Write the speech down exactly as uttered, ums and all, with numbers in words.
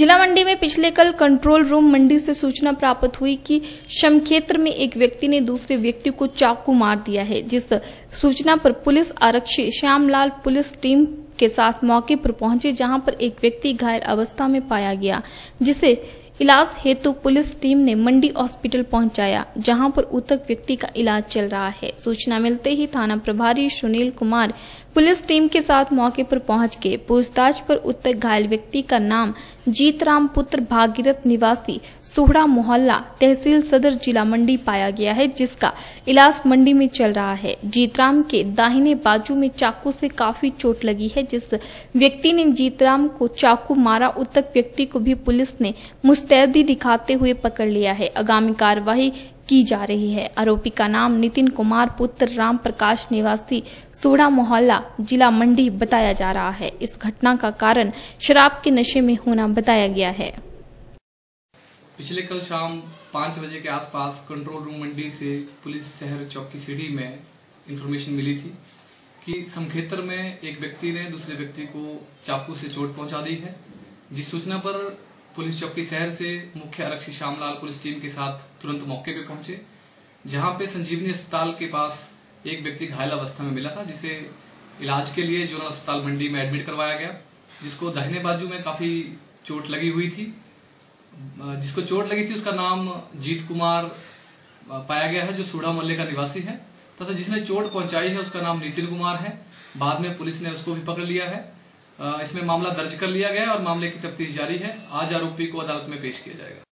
जिला मंडी में पिछले कल कंट्रोल रूम मंडी से सूचना प्राप्त हुई कि शमक्षेत्र में एक व्यक्ति ने दूसरे व्यक्ति को चाकू मार दिया है। जिस सूचना पर पुलिस आरक्षी श्यामलाल पुलिस टीम के साथ मौके पर पहुंचे, जहां पर एक व्यक्ति घायल अवस्था में पाया गया, जिसे इलाज हेतु पुलिस टीम ने मंडी हॉस्पिटल पहुंचाया, जहां पर उक्त व्यक्ति का इलाज चल रहा है। सूचना मिलते ही थाना प्रभारी सुनील कुमार पुलिस टीम के साथ मौके पर पहुंच के पूछताछ पर उक्त घायल व्यक्ति का नाम जीतराम पुत्र भागीरथ निवासी सोहड़ा मोहल्ला तहसील सदर जिला मंडी पाया गया है, जिसका इलाज मंडी में चल रहा है। जीतराम के दाहिने बाजू में चाकू से काफी चोट लगी है। जिस व्यक्ति ने जीतराम को चाकू मारा, उक्त व्यक्ति को भी पुलिस ने मुस्तैदी दिखाते हुए पकड़ लिया है। आगामी कार्यवाही की जा रही है। आरोपी का नाम नितिन कुमार पुत्र राम प्रकाश निवासी सोहड़ा मोहल्ला जिला मंडी बताया जा रहा है। इस घटना का कारण शराब के नशे में होना बताया गया है। पिछले कल शाम पाँच बजे के आसपास कंट्रोल रूम मंडी से पुलिस शहर चौकी सीढ़ी में इंफॉर्मेशन मिली थी कि समक्षेत्र में एक व्यक्ति ने दूसरे व्यक्ति को चाकू से चोट पहुंचा दी है। जिस सूचना पर पुलिस चौकी शहर से मुख्य आरक्षी श्यामलाल पुलिस टीम के साथ तुरंत मौके पे पहुंचे, जहां पे संजीवनी अस्पताल के पास एक व्यक्ति घायल अवस्था में मिला था, जिसे इलाज के लिए जोनल अस्पताल मंडी में एडमिट करवाया गया, जिसको दाहिने बाजू में काफी चोट लगी हुई थी। जिसको चोट लगी थी उसका नाम जीत कुमार पाया गया है, जो सोहड़ा मोहल्ले का निवासी है, तथा जिसने चोट पहुंचाई है उसका नाम नितिन कुमार है। बाद में पुलिस ने उसको भी पकड़ लिया है। इसमें मामला दर्ज कर लिया गया और मामले की तफ्तीश जारी है। आज आरोपी को अदालत में पेश किया जाएगा।